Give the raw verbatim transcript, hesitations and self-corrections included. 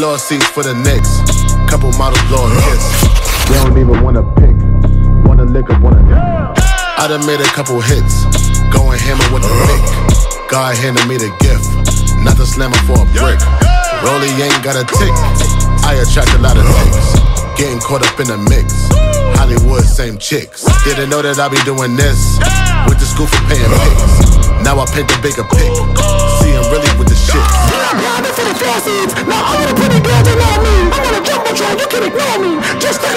Floor seats for the Knicks. Couple models blow a kiss. They don't even wanna pick. Wanna lick up, wanna hit. I done made a couple hits. Going hammer with the pick. God handed me the gift. Not the slammer for a brick. Rollie ain't got a tick. I attract a lot of ticks. Getting caught up in the mix. Hollywood, same chicks. Didn't know that I be doing this. Went to school for paying pics. Now I paint the bigger pic. See him really with the shit. Yeah, I'm for the fast seeds. Now all the pretty girls they know me. I'm on a jumbotron, you can ignore me. Just